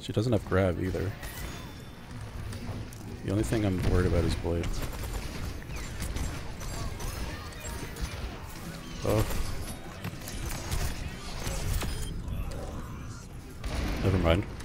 She doesn't have grab either. The only thing I'm worried about is blade. Oh. Never mind.